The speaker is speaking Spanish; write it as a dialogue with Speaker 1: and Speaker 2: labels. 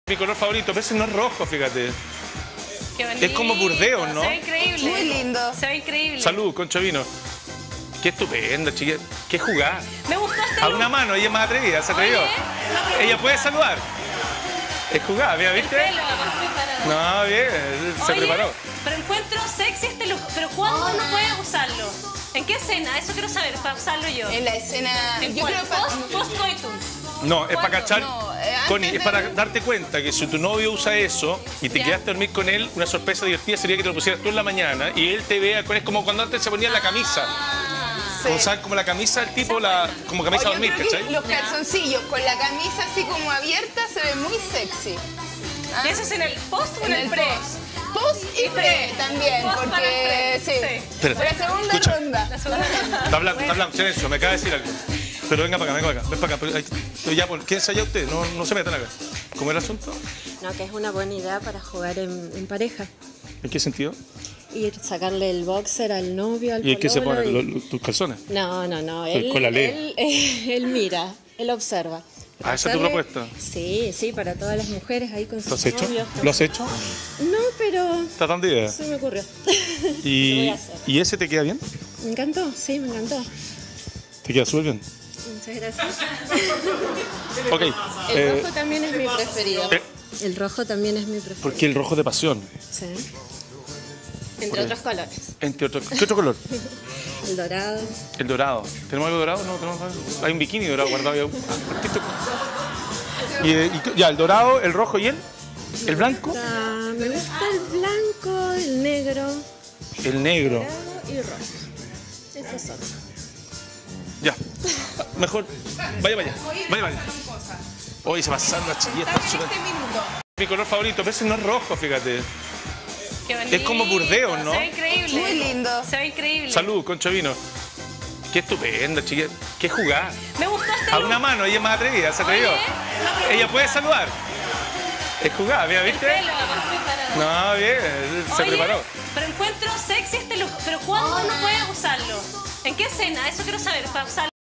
Speaker 1: Mi color favorito, pero ese no es rojo, fíjate.
Speaker 2: Qué bonito.
Speaker 1: Es como burdeos, ¿no?
Speaker 2: Se ve increíble.
Speaker 3: Muy lindo.
Speaker 2: Se ve increíble.
Speaker 1: Salud, Concha Vino. Qué estupenda, chiquilla. Qué jugada.
Speaker 2: Me gustó este
Speaker 1: A
Speaker 2: look.
Speaker 1: una mano, ella es más atrevida, se atrevió.
Speaker 2: Oye,
Speaker 1: Ella puede saludar. Es jugada, mira,
Speaker 2: el
Speaker 1: ¿viste?
Speaker 2: pelo.
Speaker 1: No, bien, se
Speaker 2: Oye,
Speaker 1: preparó.
Speaker 2: pero encuentro sexy este look. ¿Pero cuándo uno puede usarlo? ¿En qué escena? Eso quiero saber, para usarlo yo.
Speaker 3: En la escena...
Speaker 2: ¿En
Speaker 3: Yo
Speaker 2: cuál?
Speaker 3: creo
Speaker 2: Post-coitum.
Speaker 1: No, es para
Speaker 2: ¿Cuándo?
Speaker 1: cachar.
Speaker 3: No,
Speaker 1: Connie,
Speaker 3: antes
Speaker 1: es para
Speaker 3: de-
Speaker 1: darte cuenta que si tu novio usa eso y te
Speaker 2: Ya.
Speaker 1: quedaste a dormir con él, una sorpresa divertida sería que te lo pusieras tú en la mañana y él te vea con es como cuando antes se ponía la camisa.
Speaker 3: Sí.
Speaker 1: O sea, como la camisa del tipo, como
Speaker 3: O
Speaker 1: camisa a
Speaker 3: yo
Speaker 1: dormir,
Speaker 3: creo que
Speaker 1: ¿cachai?
Speaker 3: los calzoncillos con la camisa así como abierta se ve muy sexy. ¿Ah?
Speaker 2: ¿Y eso es en el post o en
Speaker 3: En
Speaker 2: el
Speaker 3: el
Speaker 2: pre?
Speaker 3: Post y pre también,
Speaker 2: Post para
Speaker 3: porque
Speaker 2: el pre,
Speaker 3: sí.
Speaker 2: sí.
Speaker 1: Espérate,
Speaker 3: La segunda
Speaker 1: escucha.
Speaker 3: ronda.
Speaker 2: La segunda ronda.
Speaker 1: Está hablando, silencio, me acaba de decir algo. Pero venga para acá, ven para acá. Pero, ya, ¿quién ensaya usted? No se metan acá. ¿Cómo es el asunto?
Speaker 4: No, que es una buena idea para jugar en pareja.
Speaker 1: ¿En qué sentido?
Speaker 4: Ir sacarle el boxer al novio, al
Speaker 1: ¿Y en qué se
Speaker 4: pololo
Speaker 1: ponen
Speaker 4: y-
Speaker 1: tus calzones?
Speaker 4: No.
Speaker 1: Con la ley.
Speaker 4: Él mira, él observa.
Speaker 1: Ah, ¿esa es tu
Speaker 4: Hacerle-
Speaker 1: propuesta?
Speaker 4: Sí, para todas las mujeres ahí con
Speaker 1: ¿Lo
Speaker 4: sus
Speaker 1: has hecho?
Speaker 4: novios.
Speaker 1: ¿Lo has hecho?
Speaker 4: No, pero
Speaker 1: ¿Está tan de idea?
Speaker 4: se me ocurrió. Lo voy
Speaker 1: ¿Y,
Speaker 4: a hacer.
Speaker 1: ¿Y ese te queda bien?
Speaker 4: Me encantó, sí, me encantó.
Speaker 1: ¿Te queda súper bien?
Speaker 4: Muchas gracias.
Speaker 1: Ok.
Speaker 4: El rojo también es mi preferido.
Speaker 1: eh.
Speaker 4: El rojo también es mi preferido.
Speaker 1: Porque el rojo de pasión.
Speaker 4: Sí. Entre otros colores.
Speaker 1: Entre otros. ¿Qué otro color?
Speaker 4: El dorado.
Speaker 1: El dorado. ¿Tenemos algo dorado? No, tenemos algo. Hay un bikini dorado guardado ahí. Ya, el dorado, el rojo y el blanco.
Speaker 4: Me gusta el blanco, el negro,
Speaker 1: El negro.
Speaker 4: dorado y rojo. Esos son.
Speaker 1: Ya. Mejor. Vaya. Hoy se pasaron las chiquillas. Está súper. Mi color favorito, pero ese no es rojo, fíjate.
Speaker 2: Qué bonito.
Speaker 1: Es como burdeos, ¿no?
Speaker 2: Se ve increíble.
Speaker 3: Muy lindo.
Speaker 2: Se ve increíble.
Speaker 1: Salud, Concha Vino. Qué estupenda, chiquilla. Qué jugada.
Speaker 2: Me gustó este
Speaker 1: A
Speaker 2: look.
Speaker 1: una mano, ella es más atrevida, se atrevió.
Speaker 2: Oye,
Speaker 1: Ella puede saludar. Es jugada, mira,
Speaker 2: el
Speaker 1: ¿viste?
Speaker 2: pelo.
Speaker 1: No, bien, se
Speaker 2: Oye,
Speaker 1: preparó.
Speaker 2: pero encuentro sexy este look. ¿Pero cuándo uno puede usarlo? ¿En qué escena? Eso quiero saber, para usarlo.